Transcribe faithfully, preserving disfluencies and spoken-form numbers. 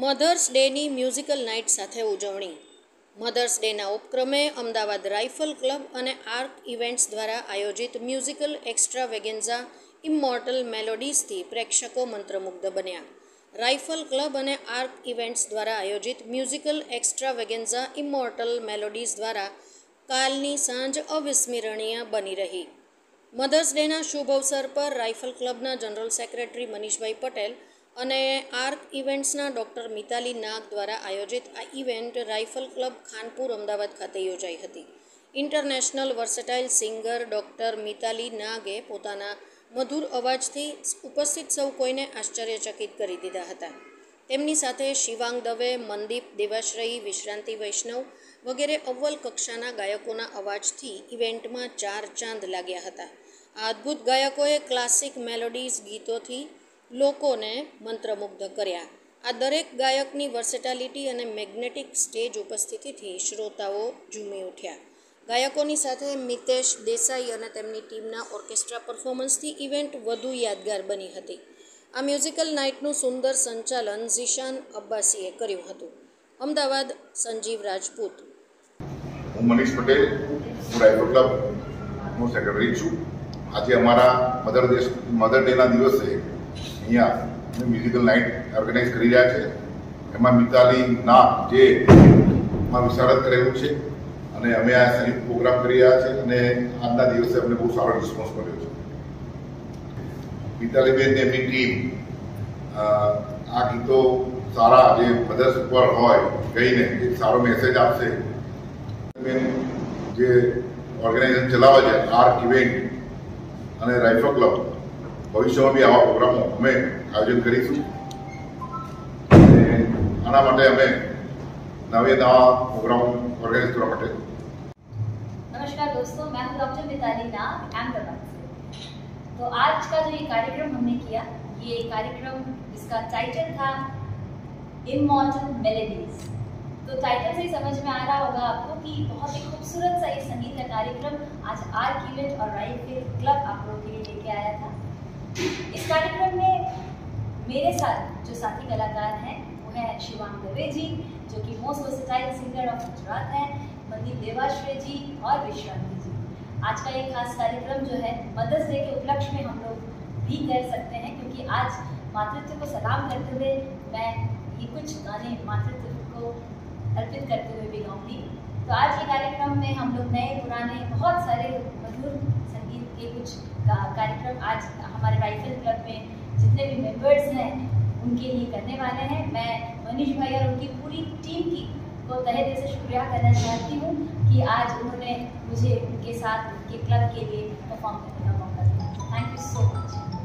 Mothers ડેની musical night સાથે ઉજવણી. Mother's ડેના ઉપક્રમે અમદાવાદ રાઇફલ ક્લબ અને આર્ક ઇવેન્ટ્સ દ્વારા આયોજિત મ્યુઝિકલ એક્સ્ટ્રાવેગેન્ઝા ઇમોર્ટલ મેલોડીઝથી પ્રેક્ષકો મંત્રમુગ્ધ બન્યા. રાઇફલ ક્લબ અને આર્ક ઇવેન્ટ્સ દ્વારા આયોજિત મ્યુઝિકલ એક્સ્ટ્રાવેગેન્ઝા ઇમોર્ટલ મેલોડીઝ દ્વારા કાલની સાંજ અવિસ્મરણીય બની રહી. મધર્સ ડેના શુભ અવસર પર રાઇફલ ક્લબના જનરલ સેક્રેટરી મનીષભાઈ પટેલ અને આર્ક ઇવેન્ટ્સના ડૉક્ટર મિતાલી નાગ દ્વારા આયોજિત આ event rifle club Khanpur Ahmedabad ખાતે યોજાઈ હતી. International versatile singer doctor Mitali નાગે પોતાના મધુર અવાજથી ઉપસ્થિત સૌ કોઈને આશ્ચર્યચકિત કરી દીધા હતા. તેમની સાથે શિવાંગ દવે, મનદીપ દેવાશ્રયી, વિશ્રાંતિ વૈષ્ણવ વગેરે અવ્વલ કક્ષાના ગાયકોના અવાજથી ઇવેન્ટમાં ચાર ચાંદ લાગ્યા હતા. આ અદ્ભુત ગાયકોએ ક્લાસિક મેલોડીઝ ગીતોથી લોકોને મંત્રમુગ્ધ કર્યા. આ દરેક ગાયકની વર્સેટાલિટી અને મેગ્નેટિક સ્ટેજ ઉપસ્થિતિથી શ્રોતાઓ ઝૂમી ઉઠ્યા. ગાયકોની સાથે મિતેશ દેસાઈ અને તેમની ટીમના ઓર્કેસ્ટ્રા પરફોર્મન્સથી ઇવેન્ટ વધુ યાદગાર બની હતી. આ મ્યુઝિકલ નાઇટનું સુંદર સંચાલન ઝીશાન અબ્બાસીએ કર્યું હતું. અમદાવાદ સંજીવ રાજપૂત. હું મનીષ પટેલ, હું રાઇફલ ક્લબનો સેક્રેટરી છું. આજે અમારા મધર દેશ મધર ડેના દિવસે અહીંયા મ્યુઝિકલ નાઇટ ઓર્ગેનાઇઝ કરી રહ્યા છે. એમાં મિતાલી નાગ જે માં વિશારદ કરેલું છે અને અમે આ સંયુક્ત પ્રોગ્રામ કરી રહ્યા છે અને આજના દિવસે અમને બહુ સારો રિસ્પોન્સ મળ્યો છે. મિતાલીબેન એમની ટીમ આ ગીતો સારા જે મધર્સ ઉપર હોય કહીને એક સારો મેસેજ આપશે. જે ઓર્ગેનાઇઝેશન ચલાવે છે આર્ક ઇવેન્ટ અને રાઇફલ ક્લબ, ભવિષ્યમાં બી આવા પ્રોગ્રામો અમે આયોજન કરીશું. આના માટે અમે नवे नवा प्रोग्राम ऑर्गेनाइज करने માટે. नमस्कार दोस्तों, मैं हूँ डॉक्टर मिताली नाग अहमदाबाद से. तो आज का जो ये कार्यक्रम हमने किया, ये कार्यक्रम इसका टाइटल था इमॉर्टल मेलोडीज. तो टाइटल से ही समझ में आ रहा होगा आपको कि बहुत ही खूबसूरत सा ये संगीत का कार्यक्रम आज आर्क इवेंट और राइफल क्लब आप लोगों के लिए लेके आया था. इस कार्यक्रम में मेरे साथ जो साथी कलाकार हैं वो है शिवांग दवे जी, जो कि most versatile singer of Gujarat हैं, मनदीप देवाश्रय जी और विश्रांति जी. आज का ये खास कार्यक्रम जो है मदर्स डे के उपलक्ष्य में हम लोग भी कर सकते हैं, क्योंकि आज मातृत्व को सलाम करते हुए मैं ये कुछ गाने मातृत्व को अर्पित करते हुए भी गाऊंगी. तो आज ये कार्यक्रम में हम लोग नए पुराने बहुत सारे मधुर संगीत के कुछ कार्यक्रम आज हमारे राइफल क्लब में जितने भी मेंबर्स हैं उनके लिए करने वाले हैं. मैं मनीष भाई और उनकी पूरी टीम की को तहे दिल से शुक्रिया करना चाहती हूँ कि आज उन्होंने मुझे उनके साथ उनके क्लब के लिए परफॉर्म करने का मौका दिया. Thank you so much.